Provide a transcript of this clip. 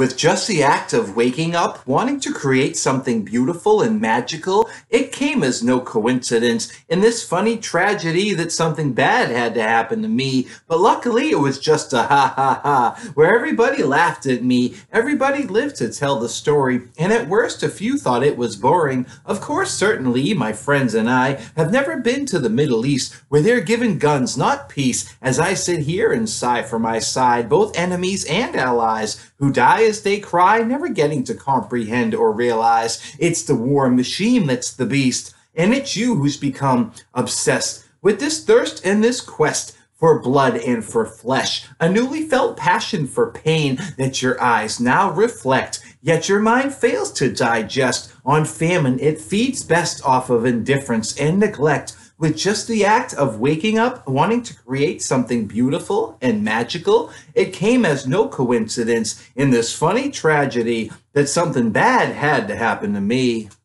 With just the act of waking up, wanting to create something beautiful and magical, it came as no coincidence in this funny tragedy that something bad had to happen to me. But luckily, it was just a ha ha ha, where everybody laughed at me. Everybody lived to tell the story, and at worst, a few thought it was boring. Of course, certainly, my friends and I have never been to the Middle East, where they're given guns, not peace, as I sit here and sigh for my side, both enemies and allies, who die as they cry, never getting to comprehend or realize it's the war machine that's the beast, and it's you who's become obsessed with this thirst and this quest for blood and for flesh, a newly felt passion for pain that your eyes now reflect, yet your mind fails to digest. On famine, it feeds best off of indifference and neglect. With just the act of waking up, wanting to create something beautiful and magical, it came as no coincidence in this funny tragedy that something bad had to happen to me.